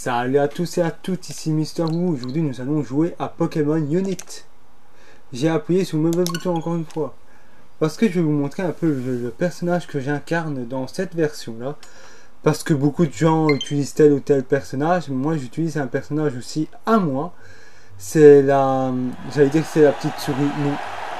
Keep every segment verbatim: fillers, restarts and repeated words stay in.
Salut à tous et à toutes, ici Mister Wu. Aujourd'hui nous allons jouer à Pokémon Unite. J'ai appuyé sur le mauvais bouton encore une fois. Parce que je vais vous montrer un peu le, le personnage que j'incarne dans cette version là. Parce que beaucoup de gens utilisent tel ou tel personnage. Moi j'utilise un personnage aussi à moi. C'est la... J'allais dire que c'est la petite souris. Non.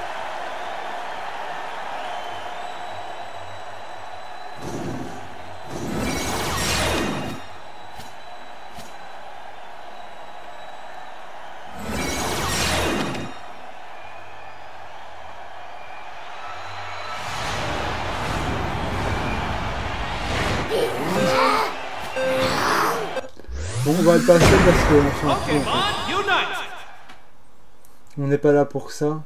Bon, on va le passer parce qu'on s'en fout. On n'est pas là pour ça.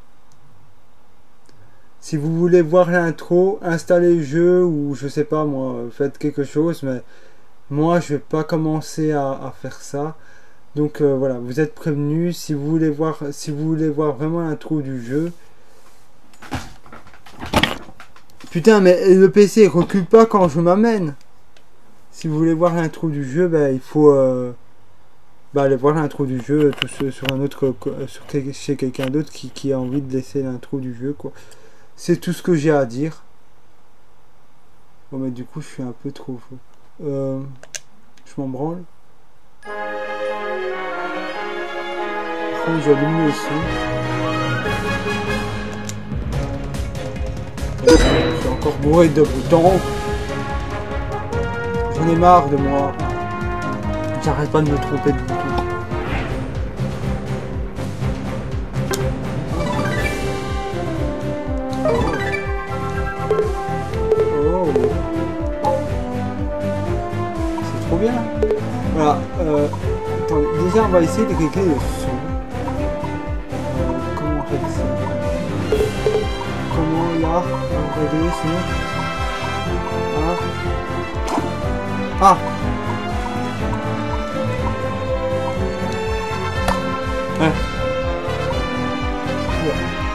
Si vous voulez voir l'intro, installez le jeu ou je sais pas moi, faites quelque chose. Mais moi, je vais pas commencer à, à faire ça. Donc euh, voilà, vous êtes prévenus. Si vous voulez voir, si vous voulez voir vraiment l'intro du jeu. Putain, mais le P C recule pas quand je m'amène. Si vous voulez voir l'intro du jeu, ben, il faut euh, ben, aller voir l'intro du jeu tout sur un autre, sur, chez quelqu'un d'autre qui, qui a envie de laisser l'intro du jeu, quoi. C'est tout ce que j'ai à dire. Bon, mais du coup, je suis un peu trop faux. Euh, je m'en branle. Oh, j'ai allumé le son. Je suis encore bourré de boutons. J'en ai marre de moi. J'arrête pas de me tromper de bouton. Oh. C'est trop bien. Voilà. Euh, attendez, déjà on va essayer de régler le son. Euh, comment régler ça? Comment là on va régler le son? Ah. Ah! Ouais. Ouais.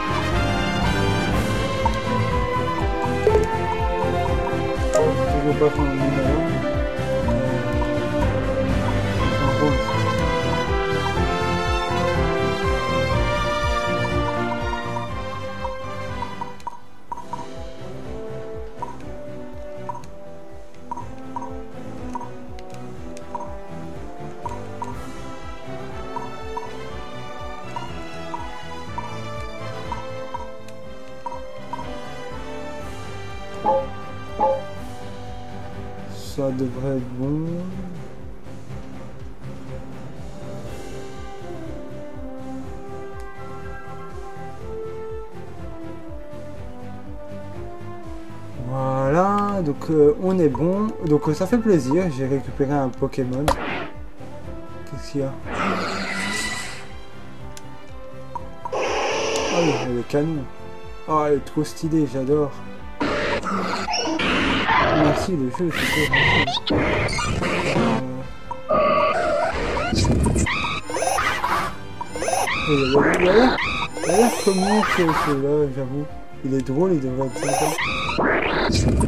Je vais pas faire un numéro. Ça devrait être bon. Voilà, donc euh, on est bon. Donc euh, ça fait plaisir, j'ai récupéré un Pokémon. Qu'est-ce qu'il y a? Ah oui, le canon. Ah, elle est trop stylée, j'adore. Merci, le jeu, c'est cool. Il a l'air, il a l'air comique celui-là, j'avoue. Il est drôle, il devrait être sympa.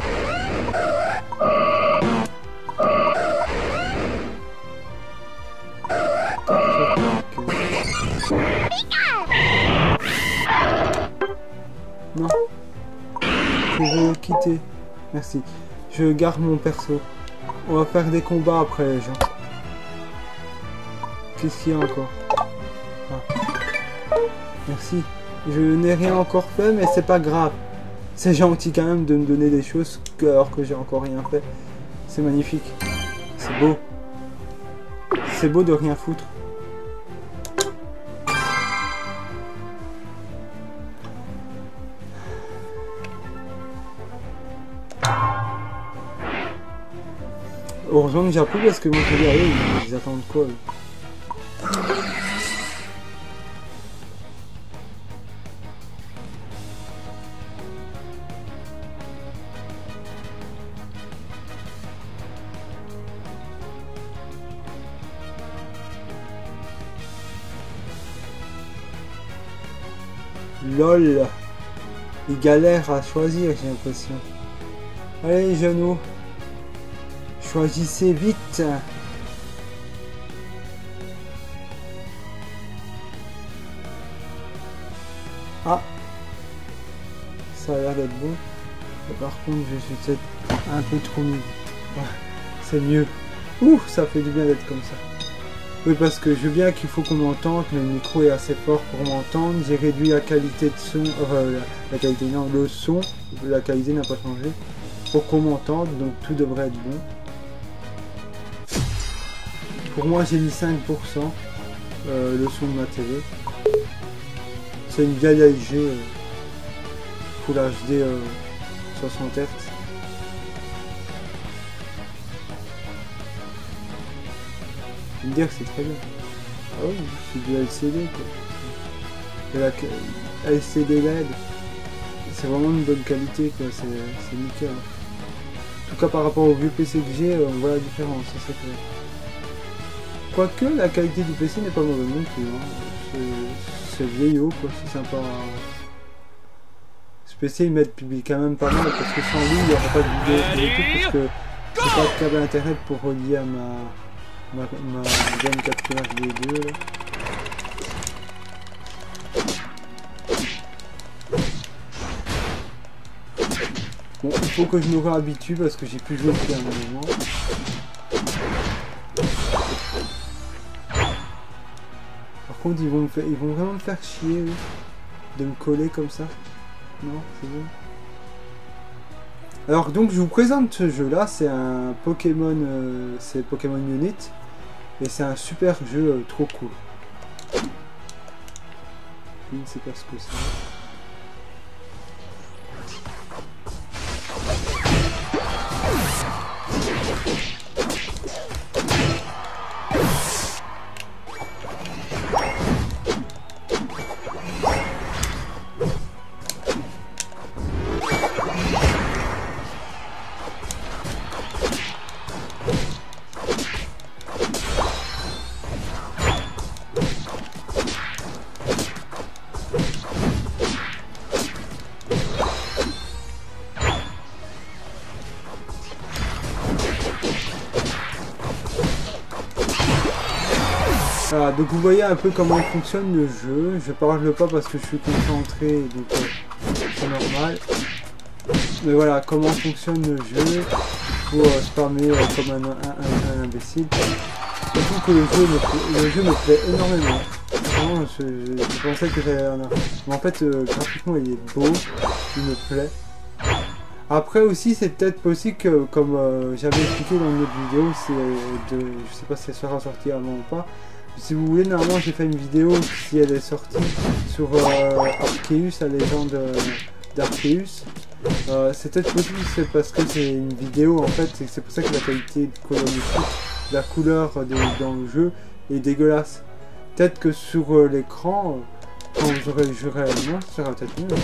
Non. Je veux quitter. Merci. Je garde mon perso. On va faire des combats après les gens. Qu'est-ce qu'il y a encore? Ah. Merci. Je n'ai rien encore fait, mais c'est pas grave. C'est gentil quand même de me donner des choses alors que j'ai encore rien fait. C'est magnifique. C'est beau. C'est beau de rien foutre. Heureusement que j'ai appris parce que moi je dis, allez, ils attendent quoi? Lol. Il galère à choisir, j'ai l'impression. Allez, genoux. Choisissez vite. Ah, ça a l'air d'être bon. Et par contre, je suis peut-être un peu trop mou. Ouais, c'est mieux. Ouh, ça fait du bien d'être comme ça. Oui, parce que je veux bien qu'il faut qu'on m'entende, mais le micro est assez fort pour m'entendre. J'ai réduit la qualité de son, euh, la, la qualité, non, le son, la qualité n'a pas changé, pour qu'on m'entende, donc tout devrait être bon. Pour moi, j'ai mis cinq pour cent euh, le son de ma télé. C'est une vieille A I G euh, Full H D euh, soixante hertz. Je vais me dire que c'est très bien. Ah oui, c'est du L C D quoi. Et la L C D L E D, c'est vraiment une bonne qualité quoi, c'est nickel. En tout cas par rapport au vieux P C que j'ai, on voit la différence, ça c'est clair. Quoique la qualité du P C n'est pas mauvaise non plus, hein. C'est vieillot quoi, c'est sympa. Ce P C il m'aide quand même pas mal parce que sans lui il n'y aura pas de vidéo sur YouTube parce que j'ai pas de câble internet pour relier à ma ma, ma bonne capture H D deux là. Bon, il faut que je me réhabitue parce que j'ai plus joué depuis un moment. Par contre, ils vont, me faire, ils vont vraiment me faire chier, oui, de me coller comme ça. Non, c'est bon. Alors, donc, je vous présente ce jeu-là. C'est un Pokémon, euh, c'est Pokémon Unit. Et c'est un super jeu euh, trop cool. Je ne sais pas ce que c'est. Voilà, donc vous voyez un peu comment fonctionne le jeu. Je parle pas parce que je suis concentré, donc euh, c'est normal. Mais voilà, comment fonctionne le jeu. Il faut euh, spammer euh, comme un, un, un, un imbécile. Surtout que le jeu me, le jeu me plaît énormément. Vraiment, je, je, je pensais que j'allais en avoir. Mais en fait, euh, graphiquement, il est beau, il me plaît. Après aussi, c'est peut-être possible que, comme euh, j'avais expliqué dans une autre vidéo, c'est de, je sais pas si elle sera sortie avant ou pas. Si vous voulez, normalement j'ai fait une vidéo si elle est sortie sur euh, Arceus, la légende euh, d'Arceus. Euh, c'est peut-être possible, c'est parce que c'est une vidéo en fait, c'est pour ça que la qualité colorimétrique, la couleur de, dans le jeu est dégueulasse. Peut-être que sur euh, l'écran, euh, quand j'aurai le jeu réellement, ça sera peut-être mieux.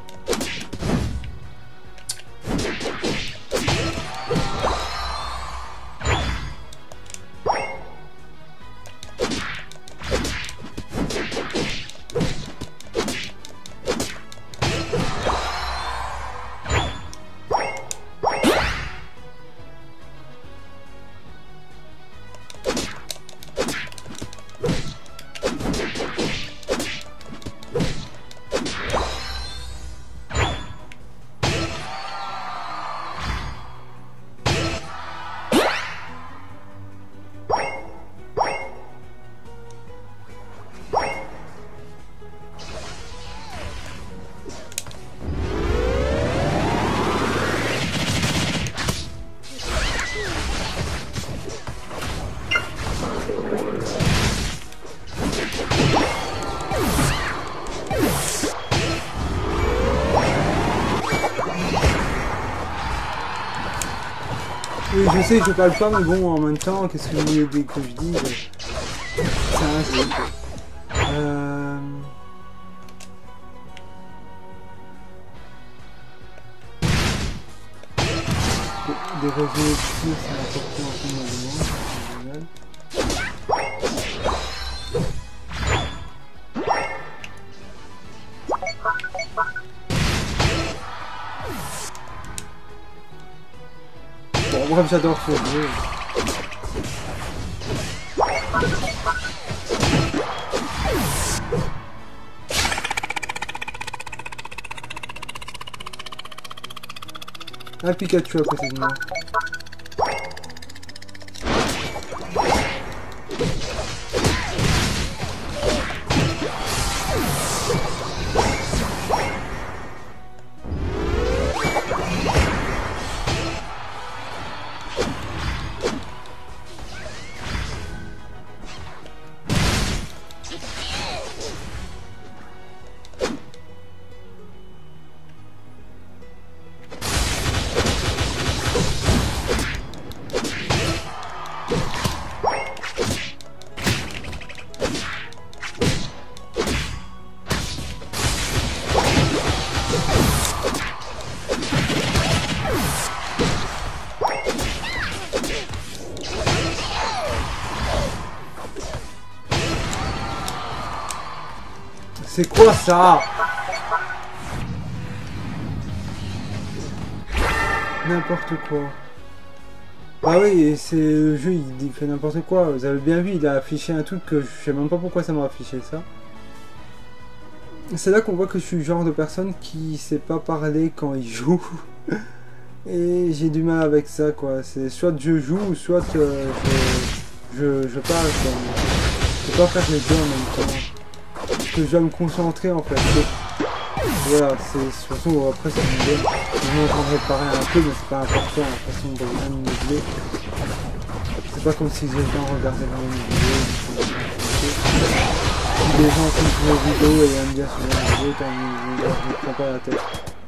Oui, je sais que je parle pas, mais bon, en même temps, qu'est-ce que vous voulez que je dise? C'est un jeu. Euh... Des réseaux obscurs, c'est important en ce moment, c'est génial. Bon, bref, j'adore ce jeu. Un Pikachu à côté de moi. C'est quoi ça? N'importe quoi. Ah oui, c'est le jeu, il, il fait n'importe quoi. Vous avez bien vu, il a affiché un truc que je sais même pas pourquoi ça m'a affiché ça. C'est là qu'on voit que je suis le genre de personne qui sait pas parler quand il joue. Et j'ai du mal avec ça, quoi. C'est soit je joue, soit euh, je, je, je parle. Quoi. Je peux pas faire les deux en même temps. Que je dois me concentrer en fait. Voilà, c'est surtout après c'est une vidéo. Je m'entendrai parler un peu, mais c'est pas important la façon de rien meubler. C'est pas comme si les gens regardaient vraiment une vidéo. Si les gens font une vidéo et aiment bien sur une vidéo, tant mieux, je ne prends pas la tête.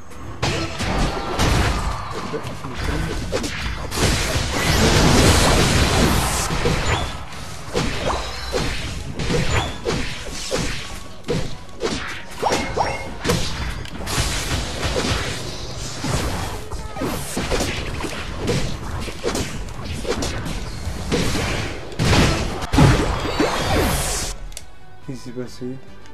Qu'est-ce qui s'est passé?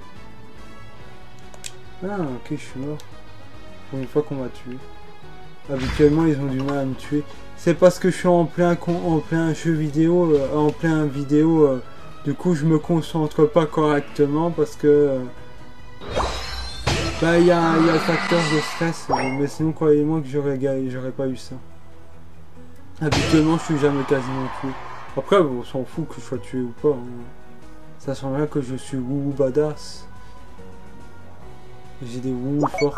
Ah ok, je suis mort. Pour une fois qu'on m'a tué. Habituellement ils ont du mal à me tuer. C'est parce que je suis en plein con, en plein jeu vidéo, euh, en plein vidéo. Euh, du coup je me concentre pas correctement parce que euh, bah il y a, y a le facteur de stress. Euh, mais sinon croyez-moi que j'aurais j'aurais pas eu ça. Habituellement je suis jamais quasiment tué. Après on s'en fout que je sois tué ou pas. Hein. Ça sent rien que je suis wouhou badass. J'ai des wouhou force.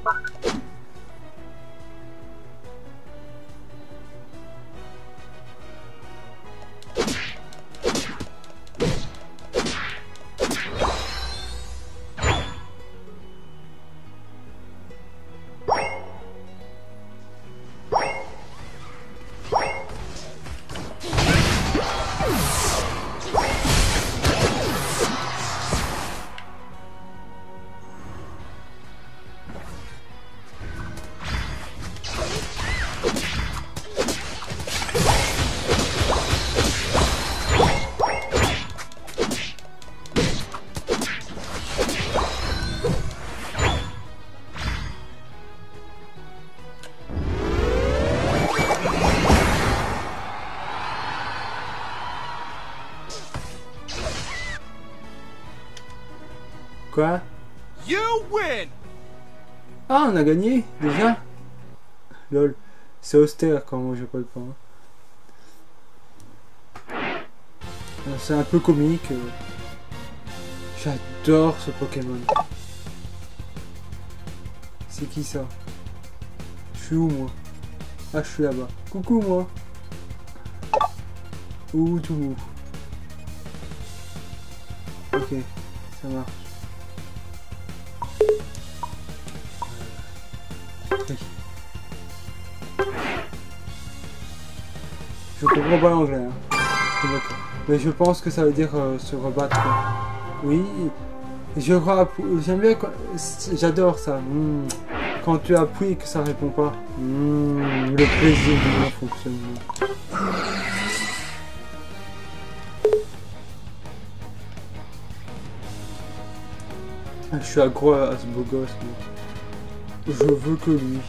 Quoi? You win! Ah, on a gagné déjà? Lol, c'est austère quand moi j'ai pas le point. C'est un peu comique. J'adore ce Pokémon. C'est qui ça? Je suis où moi? Ah, je suis là-bas. Coucou moi. Ouh, tout mou. Ok, ça marche. Oui. Je comprends pas l'anglais, hein. Mais je pense que ça veut dire euh, se rebattre. Oui, je crois. J'aime bien. J'adore ça. Mmh. Quand tu appuies et que ça répond pas. Mmh. Le plaisir de mon fonctionnement. Je suis accro à ce beau gosse. Moi. Je veux que lui.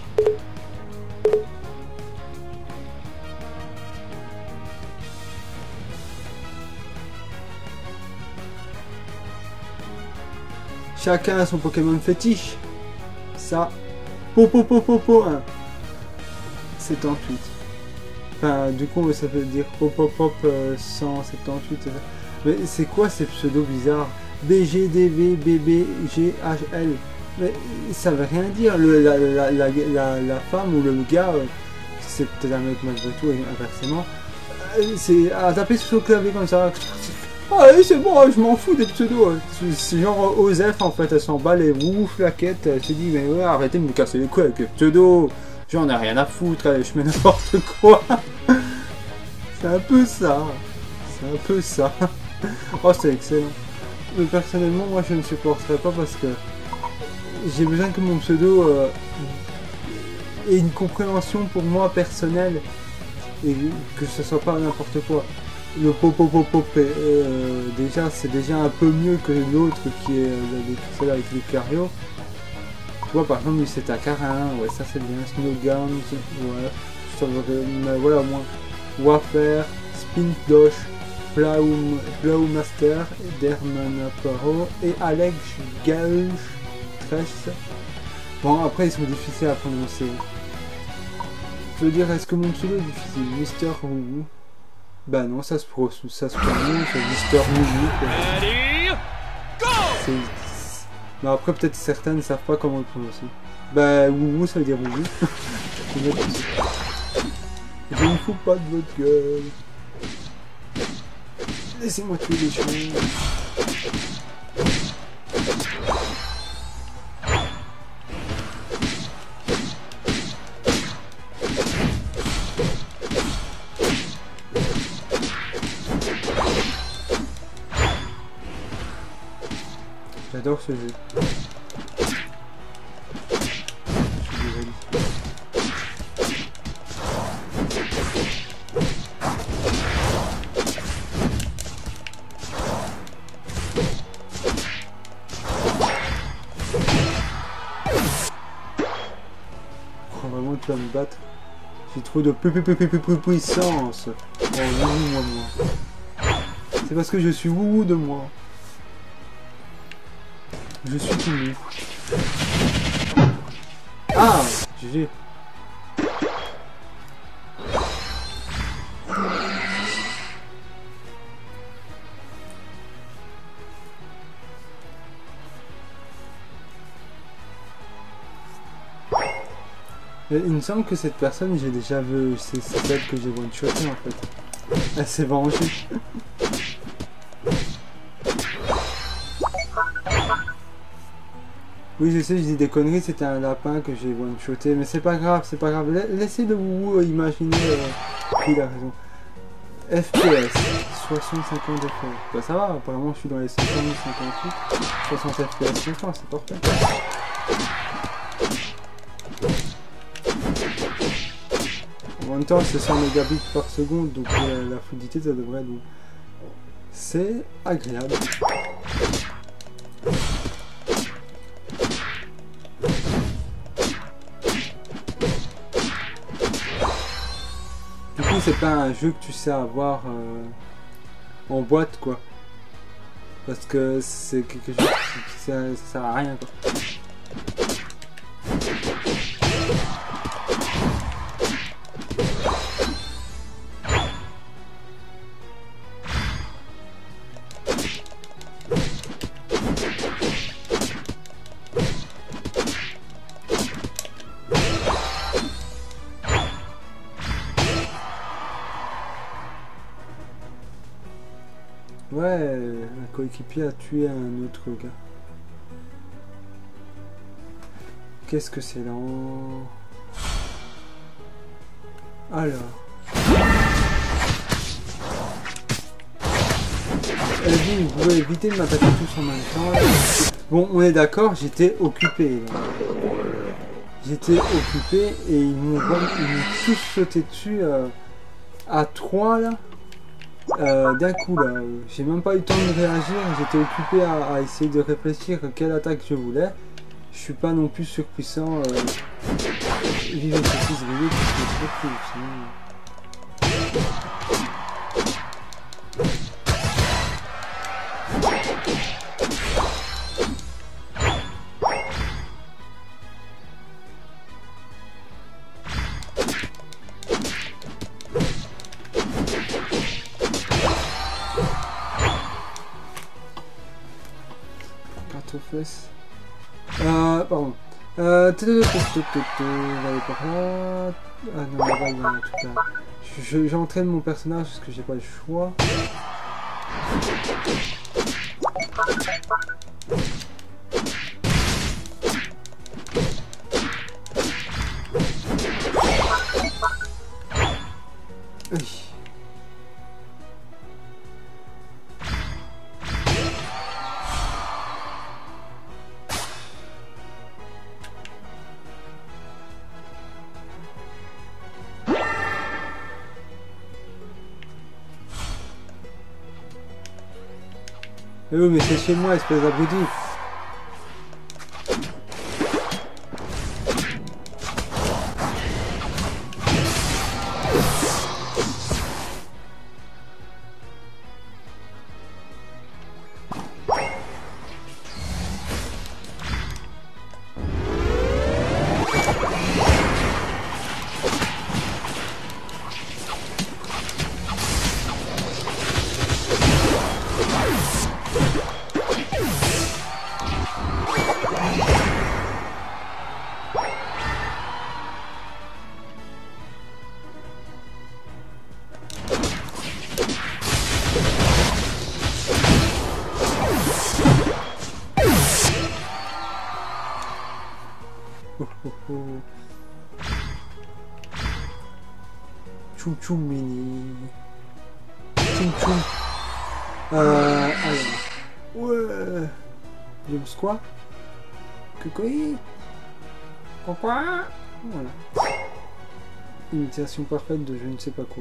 Chacun a son Pokémon fétiche. Ça. Po po po po po. Hein. soixante-dix-huit. Enfin, du coup, ça veut dire pop pop pop euh, cent soixante-dix-huit. Mais c'est quoi ces pseudos bizarres? B G D V B B G H L. Mais ça veut rien dire. Le, la, la, la, la, la femme ou le gars, euh, c'est peut-être un mec malgré tout, et inversement, euh, c'est à taper sur le clavier comme ça. Allez, c'est bon, je m'en fous des pseudos. C'est genre Osef en fait, elle s'emballe et ouf la quête, elle se dit mais ouais, arrêtez de me casser les couilles avec les pseudos. J'en ai rien à foutre, allez, je mets n'importe quoi. C'est un peu ça. C'est un peu ça. Oh, c'est excellent. Mais personnellement, moi je ne supporterais pas parce que j'ai besoin que mon pseudo euh, ait une compréhension pour moi personnelle et que ce soit pas n'importe quoi. Le pop pop pop pop euh, déjà c'est déjà un peu mieux que l'autre qui est euh, celle avec les Lucario. Tu vois par exemple lui c'est un Carin, ouais ça c'est bien, Snowguns, ouais, ça veut, mais voilà au moins. Wafer, Spindosh, Plow, Plowmaster, Dermanaparo et Alex Gauch Tress. Bon après ils sont difficiles à prononcer. Je veux dire est-ce que mon pseudo est difficile? Mister Wu. Bah non, ça se, pro ça se prononce, Mister Wu. Mais après peut-être certains ne savent pas comment le prononcer. Bah Wu ça veut dire Wu. Je ne fous pas de votre gueule. Laissez-moi tuer les choses. J'adore ce jeu. Je suis désolé. Oh, vraiment tu vas me battre. J'ai trop de puissance. Oh oui, moi, moi. C'est parce que je suis wouhou de moi. Je suis tout nu. Ah, G G. Il me semble que cette personne, j'ai déjà vu, c'est celle que j'ai one-shotée en fait. Elle s'est vengée. Oui, je sais, je dis des conneries, c'était un lapin que j'ai one-shoté, mais c'est pas grave, c'est pas grave. Laissez de vous imaginer euh, qui a raison. F P S, soixante-cinquante F P S. Bah ça va, apparemment je suis dans les cinquante, cinquante-huit, soixante F P S, c'est parfait. En même temps, c'est cent mégabits par seconde, donc euh, la fluidité, ça devrait être bon. C'est agréable. Du coup, c'est pas un jeu que tu sais avoir euh, en boîte, quoi. Parce que c'est quelque chose qui, qui ça, ça sert à rien, quoi. Ouais, un coéquipier a tué un autre gars. Qu'est-ce que c'est lent? Alors. Elle dit, vous pouvez éviter de m'attaquer tous en même temps. Là. Bon, on est d'accord, j'étais occupé. J'étais occupé et ils m'ont tous sauté dessus euh, à trois là. Euh, d'un coup là, j'ai même pas eu le temps de réagir, j'étais occupé à, à essayer de réfléchir à quelle attaque je voulais. Je suis pas non plus surpuissant. Euh... Vive ce fils grillé, c'est trop cool, sinon... fesses. Euh, pardon. Euh, on va aller par là. Ah non, là-bas, il y en a tout cas. Je, j'entraîne mon personnage parce que j'ai pas le choix. Oui. Mais oui, mais c'est chez moi, espèce d'abruti. Tchoum tchoum mini. Tchoum tchoum. Euh. Alors. Ouais. James quoi? Que quoi? Quoi? Voilà. Imitation parfaite de je ne sais pas quoi.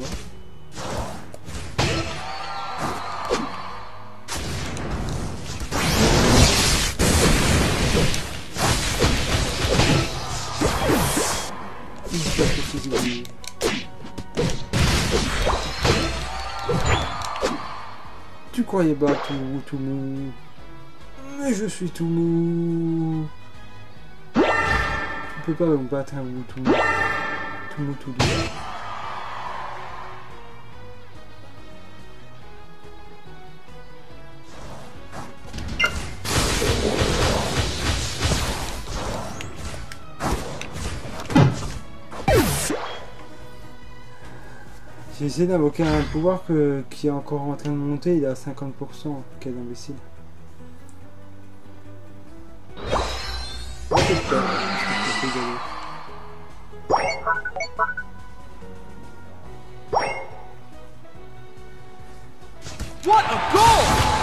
Tu croyais pas tout, tout mou. Mais je suis tout mou. Tu peux pas me battre un mou tout mou. Tout mou tout doux. J'ai essayé d'invoquer un pouvoir que, qui est encore en train de monter, il est à cinquante pour cent. Quel imbécile. What a goal!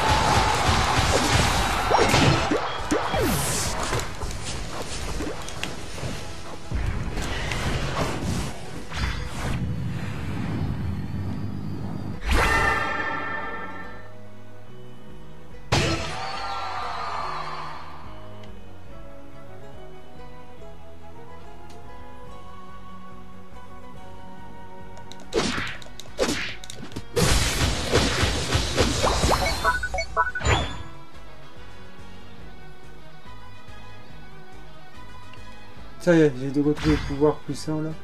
Ça y est, j'ai de retrouver le pouvoir puissant là.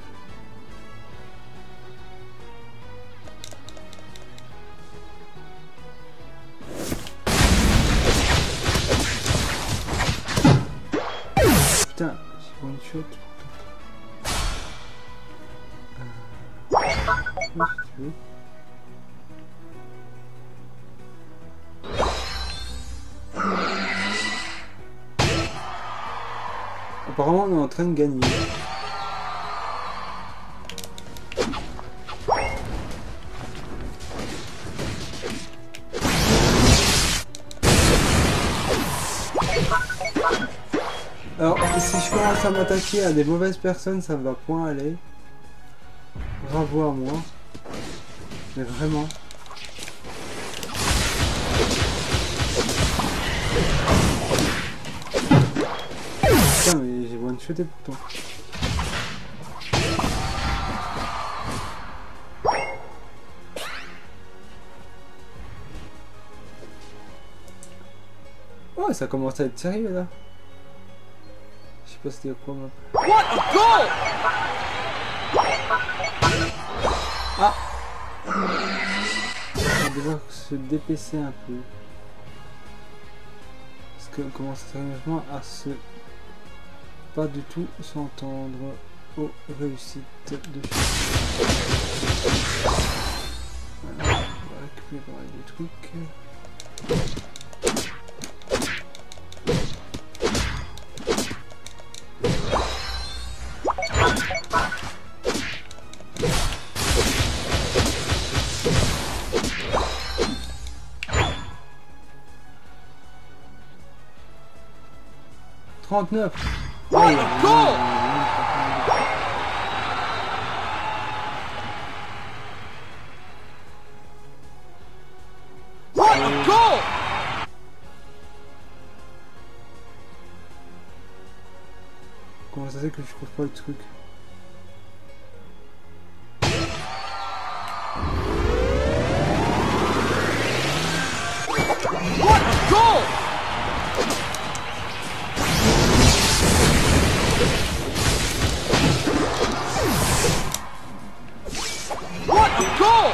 Putain, j'ai one shot. Euh... Oui, si tu veux. Apparemment, on est en train de gagner. Alors, si je commence à m'attaquer à des mauvaises personnes, ça ne va point aller. Bravo à moi. Mais vraiment. Putain, mais j'ai one-shoté pourtant. Oh, ça commence à être sérieux là. Je sais pas c'était quoi moi. What a goal! Ah! On va devoir se dépêcher un peu. Parce commence sérieusement à se pas du tout s'entendre aux réussites de chacun. Voilà, on va récupérer pas mal de trucs. trente-neuf. What a goal! What a goal! Comment ça se fait que je trouve pas le truc? What a goal! What a goal!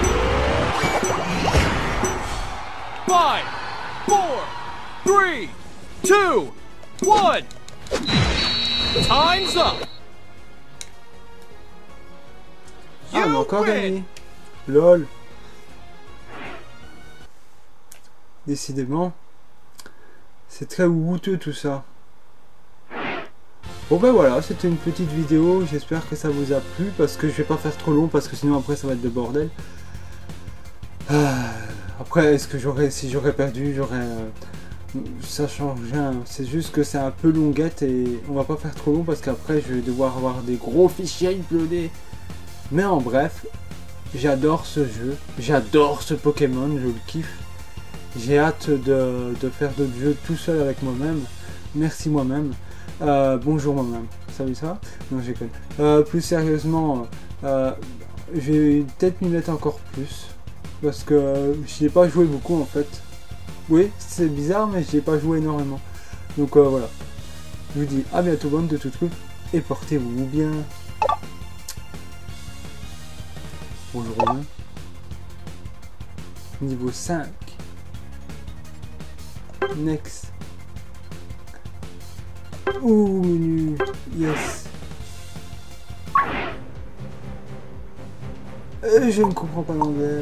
Five, four, three, two, one. Time's up. Ah, on a You encore win. gagné. Lol. Décidément, c'est très houteux tout ça. Bon ben voilà, c'était une petite vidéo, j'espère que ça vous a plu, parce que je vais pas faire trop long, parce que sinon après ça va être le bordel. Ah, après, est-ce que j'aurais, si j'aurais perdu, j'aurais... Euh, ça change rien, c'est juste que c'est un peu longuette et on va pas faire trop long, parce qu'après je vais devoir avoir des gros fichiers uploadés. Mais en bref, j'adore ce jeu, j'adore ce Pokémon, je le kiffe. J'ai hâte de, de faire d'autres jeux tout seul avec moi-même. Merci moi-même. Euh, bonjour moi-même. Salut ça. Non, j'ai connu. Euh, plus sérieusement, euh, je vais peut-être m'y mettre encore plus. Parce que je n'y ai pas joué beaucoup en fait. Oui, c'est bizarre, mais je n'y ai pas joué énormément. Donc euh, voilà. Je vous dis à bientôt, bande de tout trucs. Et portez-vous bien. Bonjour moi. Niveau cinq. Next. Oh, menu. Yes. Euh, je ne comprends pas l'anglais.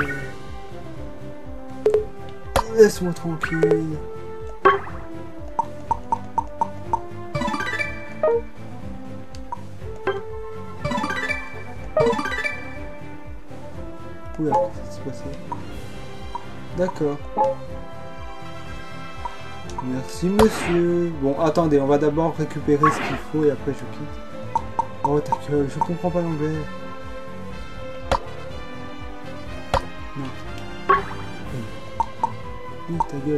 Laisse-moi tranquille. Oula, qu'est-ce qui s'est passé? D'accord. Merci monsieur. Bon, attendez, on va d'abord récupérer ce qu'il faut et après je quitte. Oh ta gueule, je comprends pas l'anglais. Non. Oui, ta gueule.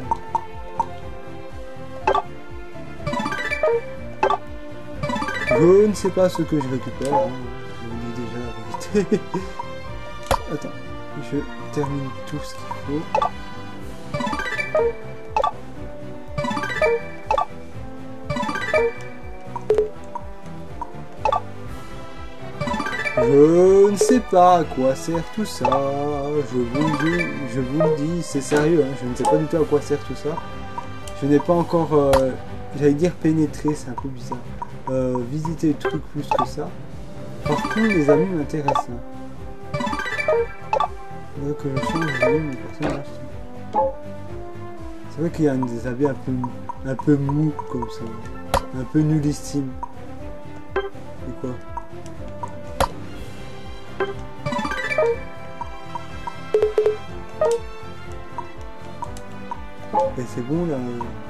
Je ne sais pas ce que je récupère. Hein. Je vous dis déjà la vérité. Attends, je termine tout ce qu'il faut. Je ne sais pas à quoi sert tout ça, je vous, je vous le dis, c'est sérieux, hein, je ne sais pas du tout à quoi sert tout ça. Je n'ai pas encore, euh, j'allais dire pénétré, c'est un peu bizarre, euh, visiter le truc plus que ça. Par contre, les amis m'intéressent. Hein. Il faudrait que je change de mes personnages. C'est vrai qu'il y a des habits un peu, un peu mou comme ça, un peu nullissime. Et quoi? Et c'est bon là.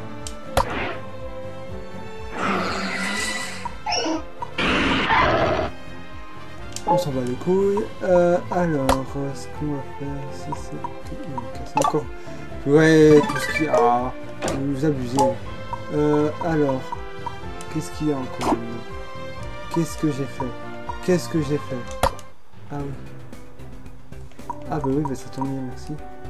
On s'en bat les couilles. Euh, alors, ce qu'on va faire ici, c'est c'est encore. Ouais, tout ce qu'il y a. Vous abusez. Euh, alors, qu'est-ce qu'il y a encore? Qu'est-ce que j'ai fait? Qu'est-ce que j'ai fait? Ah oui. Ah bah oui, bah ça tombe bien, merci.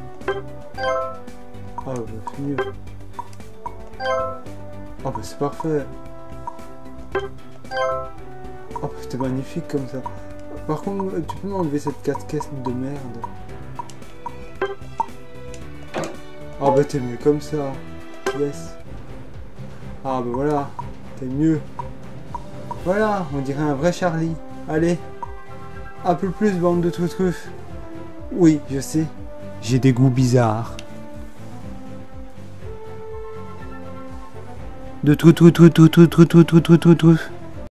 Ah bah c'est mieux. Ah bah c'est parfait. Oh bah c'était magnifique comme ça. Par contre, tu peux m'enlever cette casquette de merde. Ah bah t'es mieux comme ça. Yes. Ah bah voilà, t'es mieux. Voilà, on dirait un vrai Charlie. Allez, un peu plus, bande de truffes. Oui, je sais, j'ai des goûts bizarres. De tout, tout, tout, tout, tout, tout, tout, tout, tout, tout, tout.